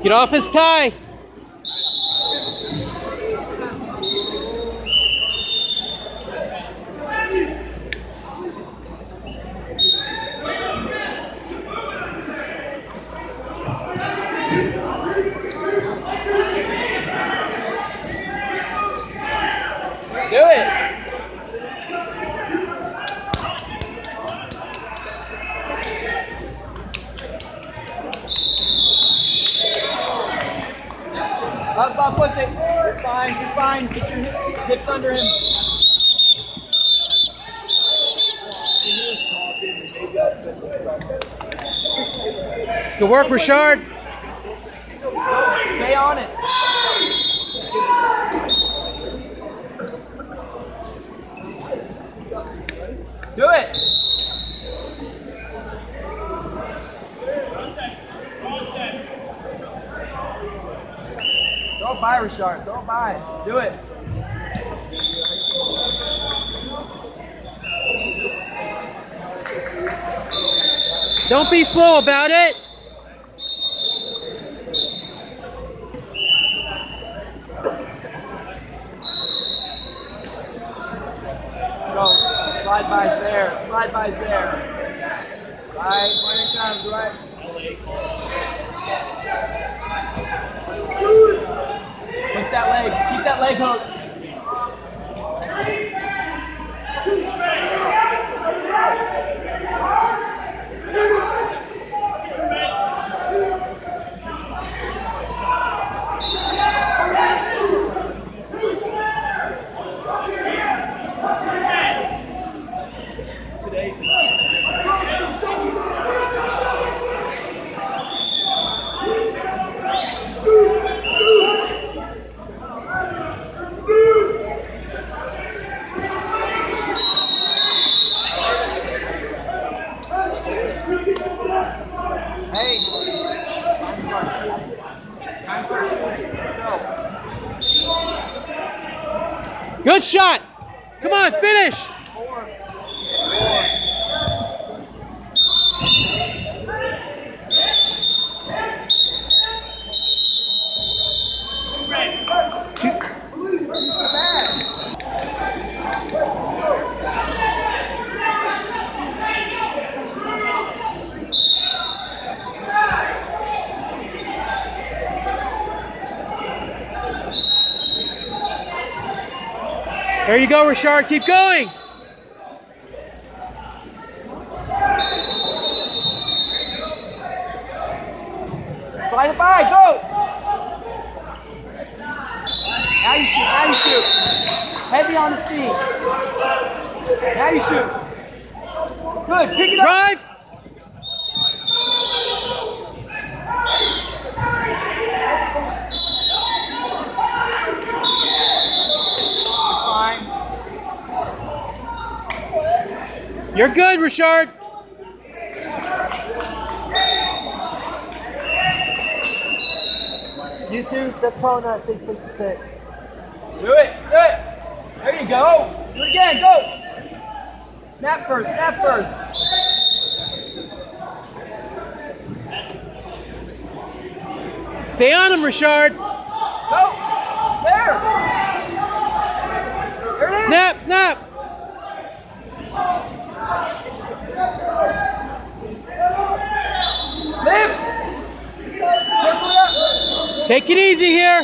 Get off his tie. Do it. Up with it. You're fine. You're fine. Get your hips under him. Good work, Rishard. Stay on it. Do it. Throw it by, Rishard. Throw it by. Do it. Don't be slow about it. Go. Slide by's there. Slide by's there. Right. When it comes, right. Lift that leg. Keep that leg hooked. Hey, time to start shooting. Time to start shooting. Let's go. Good shot. Come on, finish. Four. There you go, Rishard. Keep going. Slide it by. Go. Now you shoot. Now you shoot. Heavy on his feet. Now you shoot. Good. Pick it up. Drive. You're good, Rishard. You two, that's probably not a safe place to sit. Do it, do it. There you go. Do it again, go. Snap first, snap first. Stay on him, Rishard. Go. It's there. There it is. Snap, snap. Lift. Circle it up. Take it easy here.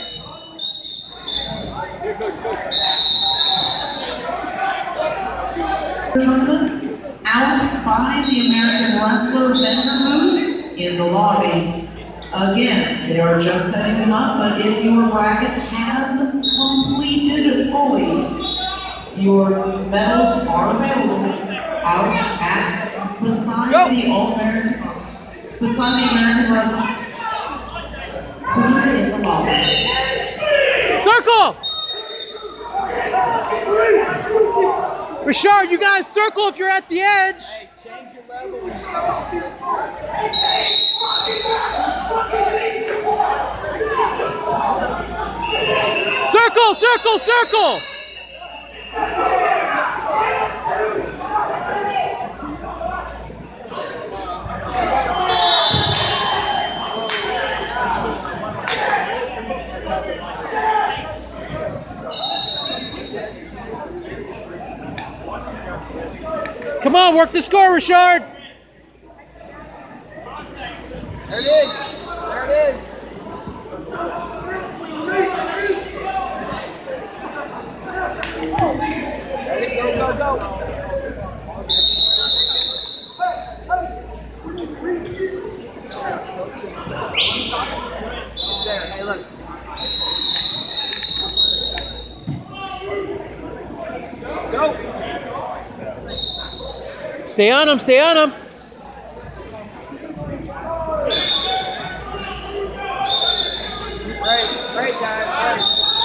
Tournament out by the American Wrestler vendor booth in the lobby. Again, they are just setting them up, but if your bracket has completed fully, your medals are available out at beside the All-American, beside the American Wrestler booth in the lobby. Circle! Rishard, you guys circle if you're at the edge. Hey, change your level. Circle, circle, circle! Come on, work the score, Rishard. There it is. There it is. Ready? Go, go, go. It's there. Hey, look. Go. Stay on him, stay on him. Great, guys. Great.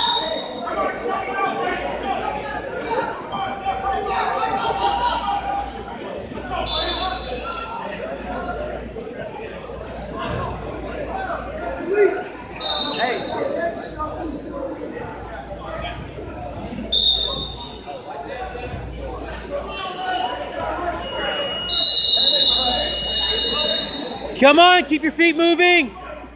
Hey. Come on, keep your feet moving.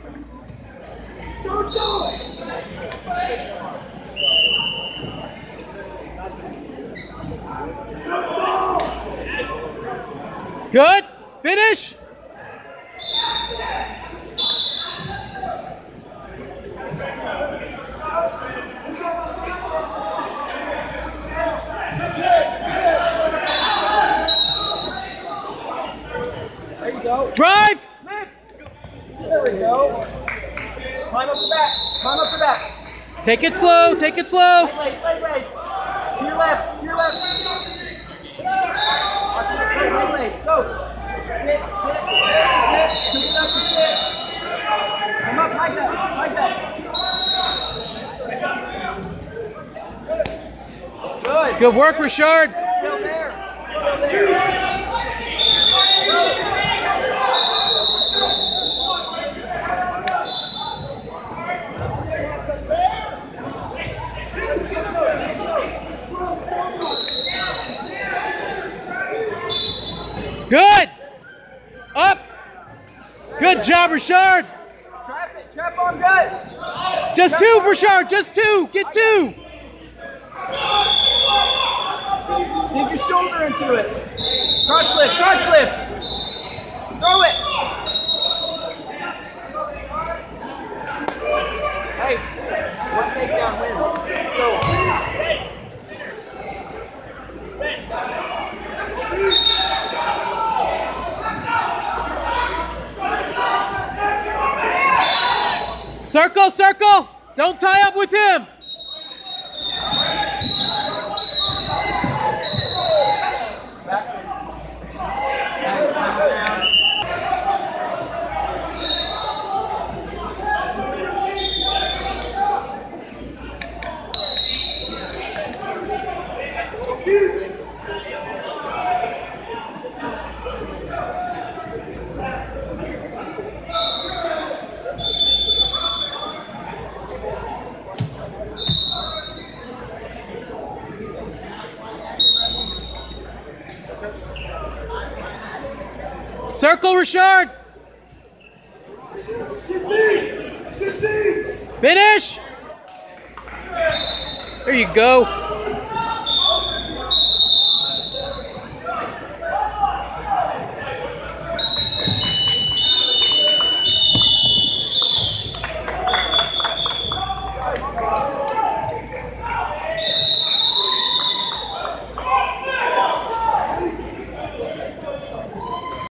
Good. Finish. There you go. Drive. Lift. There we go. Climb up the back. Climb up the back. Take it slow. Take it slow. Leg lace, leg lace. To your left, to your left. Leg lace, go. Sit, sit, sit, sit. Scoop it up and sit. Come up, like that, like that. That's good. Good work, Rishard. Still there. Still there. Good. Up. Good job, Rishard. Trap it, trap on good. Just two, Rishard. Just two. Get two. Dig your shoulder into it. Crotch lift, crotch lift. Throw it. Hey, one takedown wins. Let's go. Circle, circle. Don't tie up with him. Circle, Rishard. Finish. There you go.